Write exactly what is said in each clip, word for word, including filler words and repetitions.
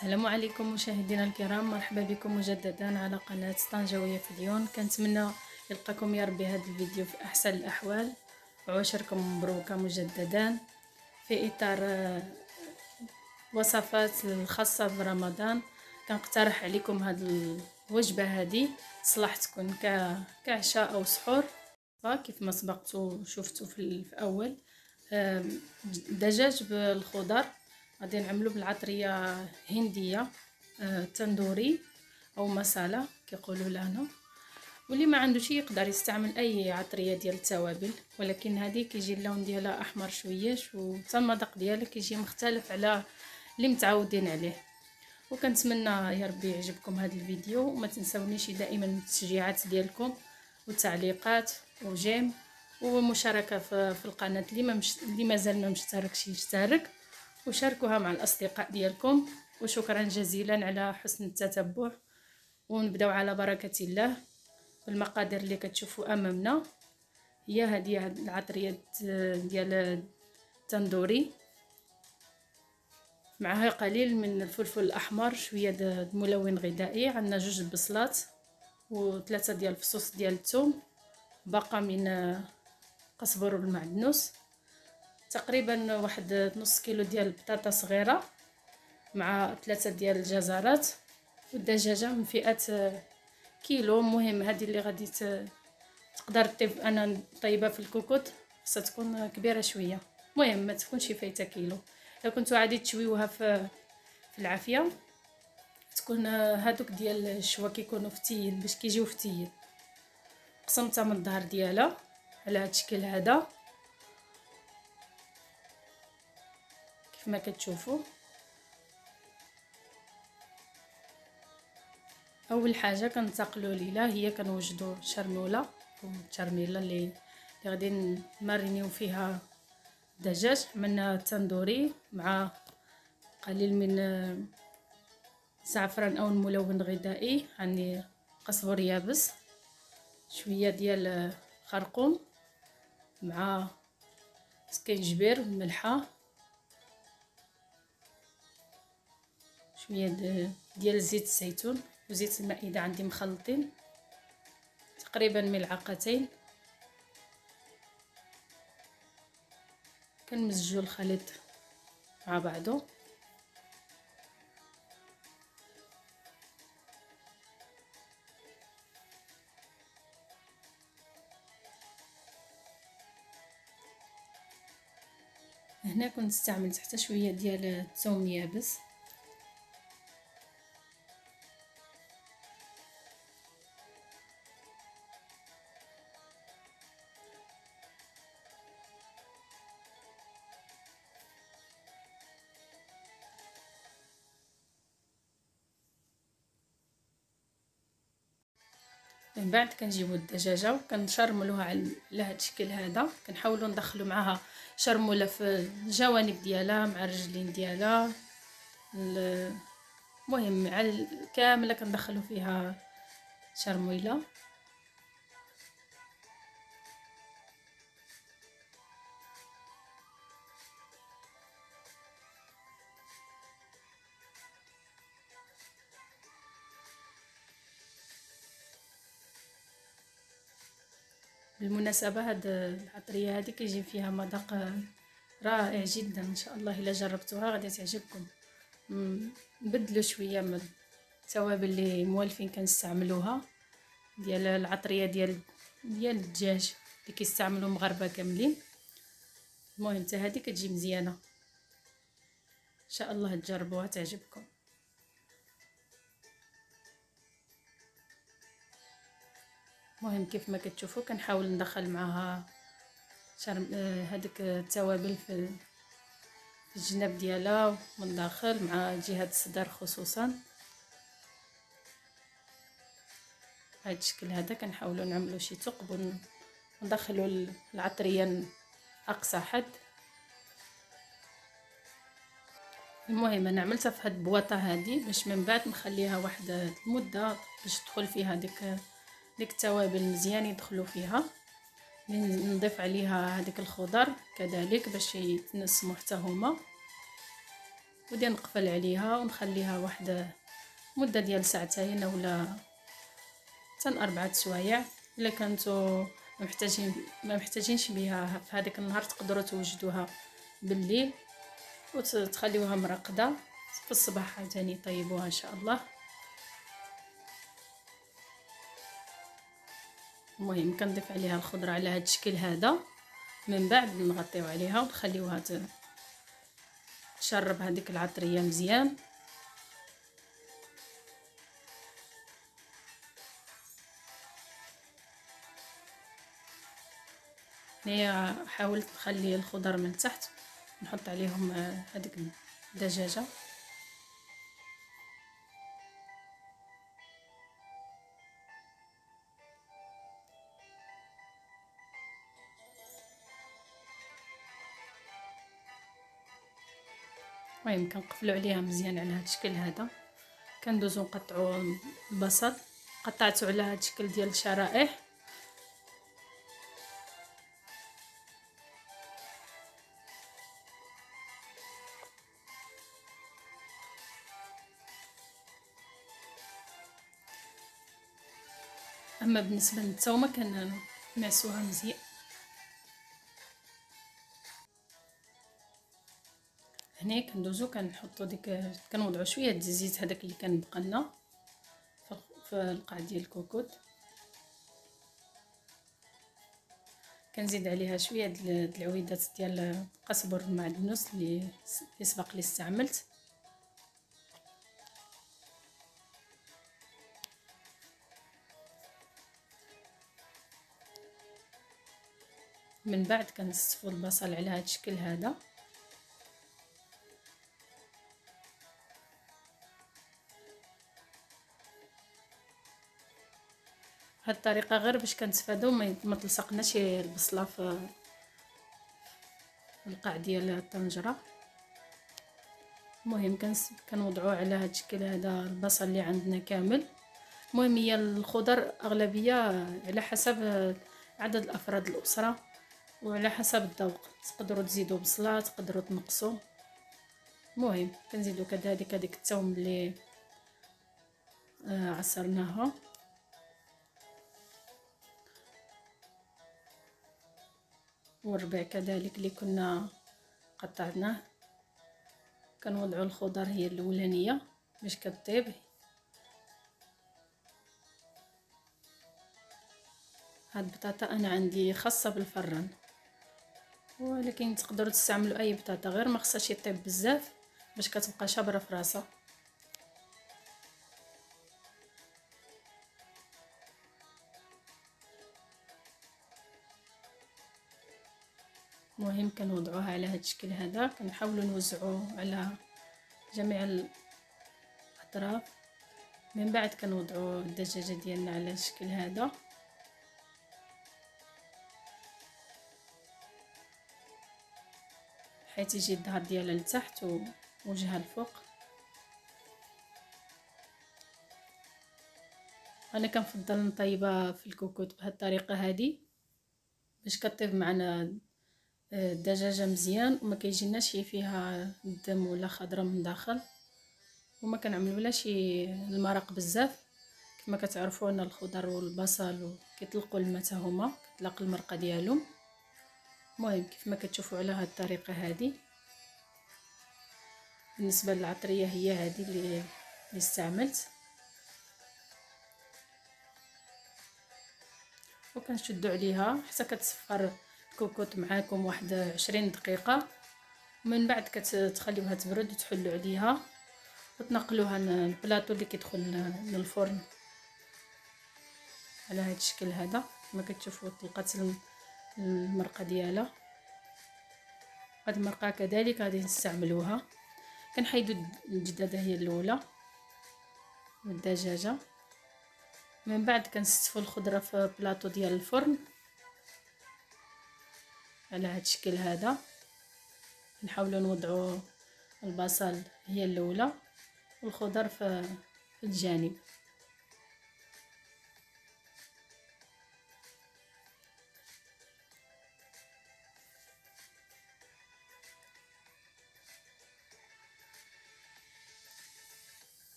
السلام عليكم مشاهدينا الكرام، مرحبا بكم مجددا على قناة طنجاوية فيديون. كنتمنى يلقاكم يا ربي هذا الفيديو في احسن الاحوال وعشركم مبروكه مجددا في اطار وصفات الخاصه برمضان. كنقترح عليكم هذه الوجبه، هذه تصلح تكون كعشاء او سحور كيف ما سبقتوا شفتوا في الاول. دجاج بالخضر غادي نعملو بالعطريه هنديه، آه، تندوري او مساله كيقولوا لنا، واللي ما عندوش يقدر يستعمل اي عطريه ديال التوابل، ولكن هذه كيجي اللون ديالها احمر شويش وحتى المذاق ديالها كيجي مختلف على اللي متعودين عليه. وكنتمنى يا ربي يعجبكم هذا الفيديو، وما تنسونيش دائما التشجيعات ديالكم والتعليقات وجيم ومشاركه في القناه. اللي ما مش... اللي مازال ما مشتركش يشترك وشاركوها مع الاصدقاء ديالكم. وشكرا جزيلا على حسن التتبع. ونبداو على بركه الله. المقادير اللي كتشوفوا امامنا هي هذه العطريه ديال التندوري، معها قليل من الفلفل الاحمر، شويه ملون غذائي، عندنا جوج بصلات وثلاثه ديال الفصوص ديال الثوم، باقه من قزبر والمعدنوس، تقريبا واحد نص كيلو ديال البطاطا صغيره، مع ثلاثه ديال الجزرات، والدجاجه من فئه كيلو. مهم هذه اللي غادي تقدر طيب انا طيبه في الكوكوط خاصها تكون كبيره شويه، مهم ما تكونش فايته كيلو. لو كنتو عادي تشويوها في في العافيه تكون هادوك ديال الشوا كيكونوا فتيين باش كيجيو فتيين. قسمتها من الظهر ديالها على هذا الشكل هذا كيف ما كتشوفوا. اول حاجه كنتقلوا ليله هي كنوجدوا شرموله والترميله اللي اللي غادي نمارينيو فيها الدجاج. عملنا تندوري مع قليل من زعفران او الملون الغذائي، عندي قزبر يابس، شويه ديال خرقوم مع سكينجبير والملحه، شويه ديال زيت الزيتون وزيت المائده عندي مخلطين تقريبا ملعقتين. كنمزجو الخليط مع بعضه. هنا كنت استعملت حتى شويه ديال الثوم يابس، من بعد كنجيبوا الدجاجه وكنشرملوها على هذا الشكل هذا. كنحاولوا ندخلوا معها شرموله في الجوانب ديالها مع الرجلين ديالها، المهم على كامله كندخلوا فيها شرموله. بالمناسبه هاد العطريه هذه كيجي فيها مذاق رائع جدا، ان شاء الله الا جربتوها غادي تعجبكم. نبدلوا شويه من التوابل اللي موالفين كنستعملوها ديال العطريه ديال ديال الدجاج اللي كيستعملوا مغاربه كاملين. المهم حتى هذه كتجي مزيانه، ان شاء الله تجربوها تعجبكم. المهم كيف ما كتشوفوا كنحاول ندخل معها شرم هذيك التوابل في الجناب ديالها من الداخل مع جهه الصدر خصوصا. بهذا الشكل هذا كنحاولوا نعملوا شي ثقب وندخلوا العطريه اقصى حد. المهم انا عملتها في هاد البواطه هذه باش من بعد نخليها واحد المده باش تدخل فيها ديك ديك التوابل مزيان يدخلوا فيها. نضيف عليها هذيك الخضر كذلك باش يتنسموا حتى هما. ودير نقفل عليها ونخليها واحد مده ديال ساعتين اولا حتى اربعة سوايع. الا كنتو ما محتاجين ما محتاجينش بها في هذاك النهار تقدروا توجدوها بالليل وتخليوها مرقده في الصباح عاوتاني طيبوها ان شاء الله. المهم كنضيف عليها الخضره على هذا الشكل هذا، من بعد نغطيو عليها ونخليوها تشرب هذيك العطريه مزيان. هنايا حاولت نخلي الخضر من تحت، نحط عليهم هذيك الدجاجه. المهم كنقفلوا عليها مزيان على هذا الشكل هذا. كندوزو نقطعوا البصل، قطعته على هذا الشكل ديال الشرائح. اما بالنسبه للثومه كنعسوها مزيان. هنا كندوزو كنحطوا ديك كنوضعوا شويه ديال الزيت هذاك اللي كان بقى لنا في القاع ديال الكوكوط. كنزيد عليها شويه د العويدات ديال قزبر المعدنوس اللي سبق لي استعملت. من بعد كنصفوا البصل على هذا الشكل هذا. هاد الطريقه غير باش كنتفاداو ما تلصقناش البصله في القاع ديال الطنجره. المهم كنوضعوه على هذا الشكل هذا البصل اللي عندنا كامل. المهم هي الخضر اغلبيه على حسب عدد الافراد الاسره وعلى حسب الذوق، تقدروا تزيدوا بصله تقدروا تنقصوا. المهم كنزيدوا كذلك هذيك الثوم اللي عصرناها، والربيع كذلك اللي كنا قطعناه. كنوضعوا الخضر هي الاولانيه باش كطيب. هاد البطاطا انا عندي خاصه بالفران، ولكن تقدروا تستعملوا اي بطاطا غير ما خصهاش يطيب بزاف باش كتبقى شابره في راسها. المهم كنوضعوها على هذا الشكل هذا، كنحاولوا نوزعوه على جميع الاطراف. من بعد كنوضعوا الدجاجه ديالنا على الشكل هذا. حيت يجي الظهر ديالها لتحت ووجهها الفوق. انا كنفضل نطيبها في الكوكوط بهذه الطريقه هذه باش كطيب معنا الدجاجه مزيان وما كيجيناش فيها الدم ولا خضره من داخل، وما كنعملولاش المرق بزاف. كما كتعرفوا ان الخضر والبصل كيطلقوا الماء حتى هما كتلاق المرقه ديالهم. المهم كيف ما كتشوفوا على هذه الطريقه هذه. بالنسبه للعطريه هي هذه اللي اللي استعملت، وكنشدوا عليها حتى كتصفر الكوكوط معاكم واحد عشرين دقيقه. ومن بعد كتخليوها تبرد وتحلوا عليها وتنقلوها للبلاطو اللي كيدخل للفرن على هذا الشكل هذا. كما كتشوفوا طلقات المرقه ديالها. هذه المرقه كذلك غادي نستعملوها. كنحيدوا الجداده هي الاولى والدجاجه. من بعد كنستفوا الخضره في بلاطو ديال الفرن على هذا الشكل هذا. نحاولوا نوضعوا البصل هي الاولى والخضر في الجانب.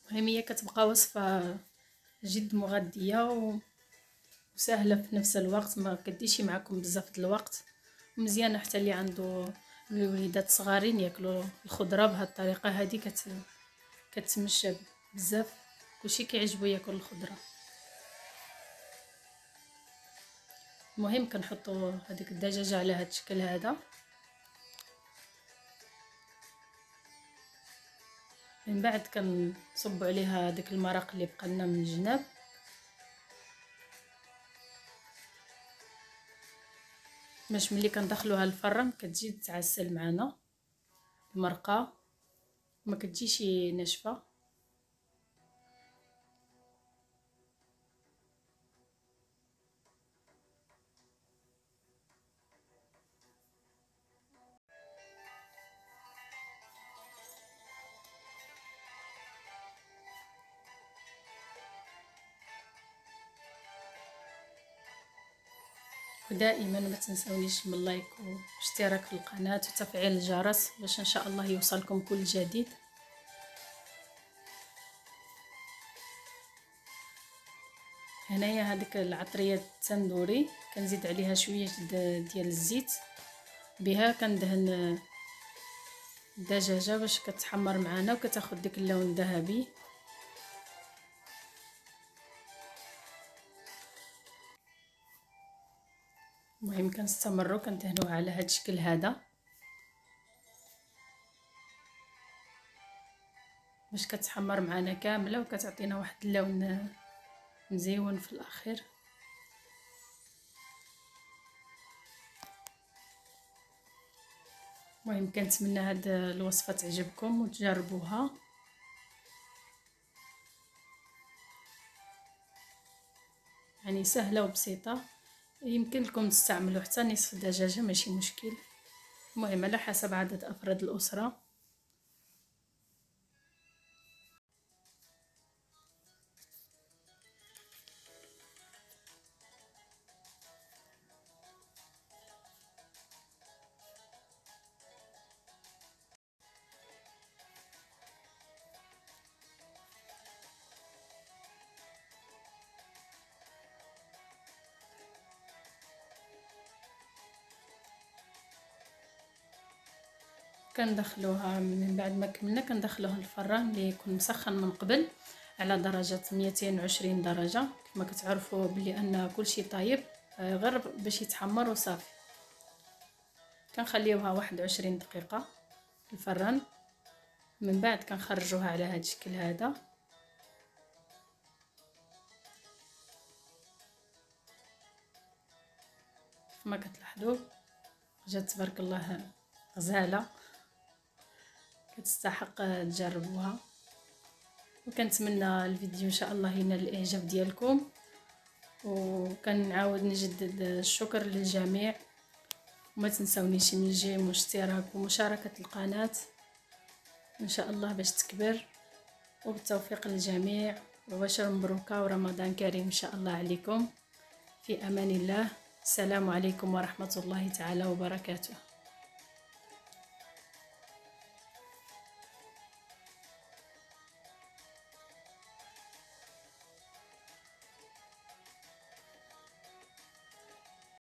المهم هي كتبقى وصفه جد مغذيه وسهله في نفس الوقت، ما كديش معكم بزاف د الوقت، مزيانه حتى اللي عنده الوليدات صغارين ياكلوا الخضره بهذه الطريقه هذه. كت كتمشى بزاف، كلشي كيعجبو ياكل الخضره. المهم كنحطوا هذيك الدجاجه على هذا الشكل هذا، من بعد كنصبوا عليها داك المرق اللي بقى لنا من الجناب. باش ملي كندخلوها للفران كتجي تعسل معنا المرقه، ما كتجيش ناشفه. ودائما ما تنسونيش من اللايك واشتراك في القناه وتفعيل الجرس باش ان شاء الله يوصلكم كل جديد. هنايا هذيك العطريه التندوري كنزيد عليها شويه ديال الزيت، بها كندهن الدجاجه باش كتحمر معنا وكتاخذ داك اللون الذهبي. المهم كنستمروا كندهنوها على هذا الشكل هذا باش كتحمر معنا كامله وكتعطينا واحد اللون مزيون في الاخير. المهم كنتمنى هاد الوصفه تعجبكم وتجربوها. يعني سهله وبسيطه، يمكن لكم تستعملوا حتى نصف دجاجه ماشي مشكل، المهم على حسب عدد افراد الاسره. كندخلوها من بعد ما كملنا كندخلوها الفران اللي يكون مسخن من قبل على درجه مئتين وعشرين درجه، كما كتعرفوا بلي ان كلشي طايب غير باش يتحمر وصافي. كنخليوها واحد وعشرين دقيقه في الفران، من بعد كنخرجوها على هذا الشكل هذا. كما كتلاحظوا جات تبارك الله غزاله، كتستحق تجربوها. وكنتمنى الفيديو ان شاء الله ينال الاعجاب ديالكم، وكنعاود نجدد الشكر للجميع، وما تنسونيش من الجيم واشتراك ومشاركه القناه ان شاء الله باش تكبر. وبالتوفيق للجميع، وبشر مبروكه ورمضان كريم ان شاء الله عليكم. في امان الله، السلام عليكم ورحمه الله تعالى وبركاته.